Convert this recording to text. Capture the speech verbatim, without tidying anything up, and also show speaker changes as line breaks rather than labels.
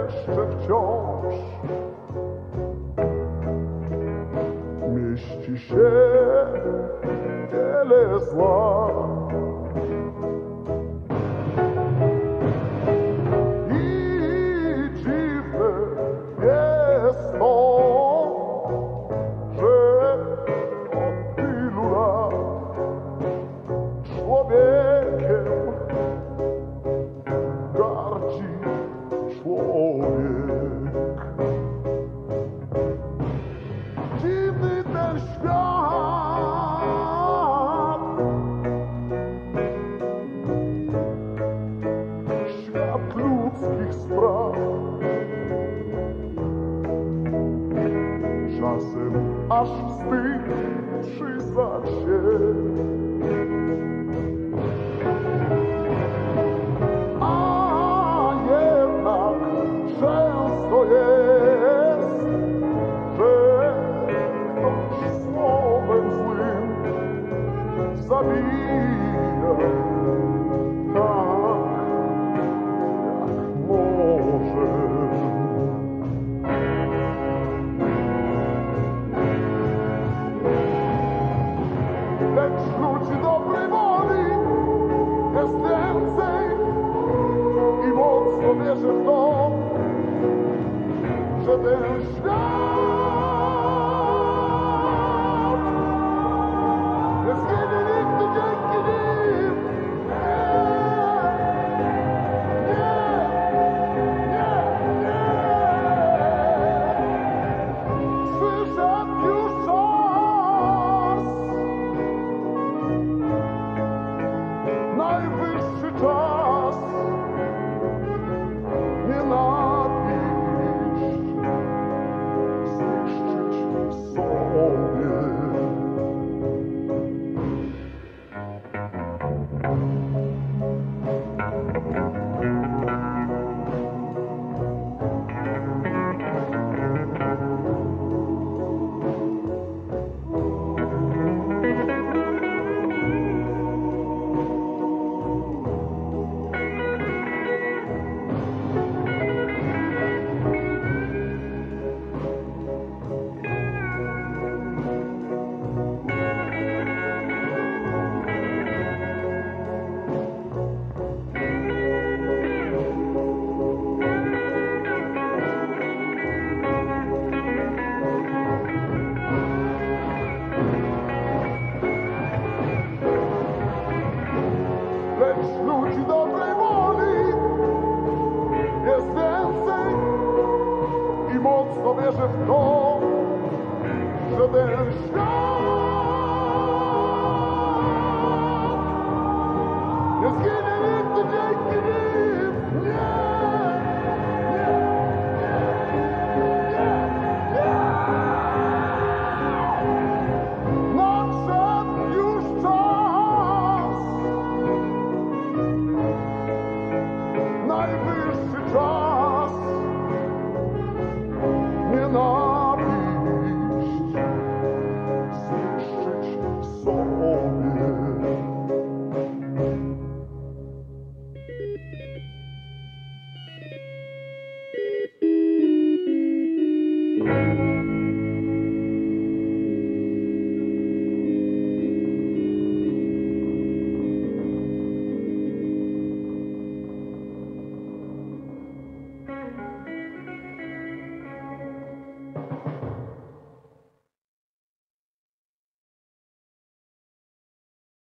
jeszcze wciąż mieści się wiele zła. I dziwne jest to, że od tylu lat człowiekiem gardzi człowiek. Dziwny ten świat, świat ludzkich spraw. Czasem aż wstyd przyznać się, a jednak często jest, że ktoś słowem złym zabija tak, jak może. Lecz ludzi dobrej woli jest więcej i mocno wierzę w to, że ten świat nie zginie nigdy dzięki nim. Nie, nie, nie, nie. Przyszedł już czas, najwyższy czas nienawiść zniszczyć sobie. Lecz ludzi dobrej woli jest więcej i mocno wierzę w to, że ten świat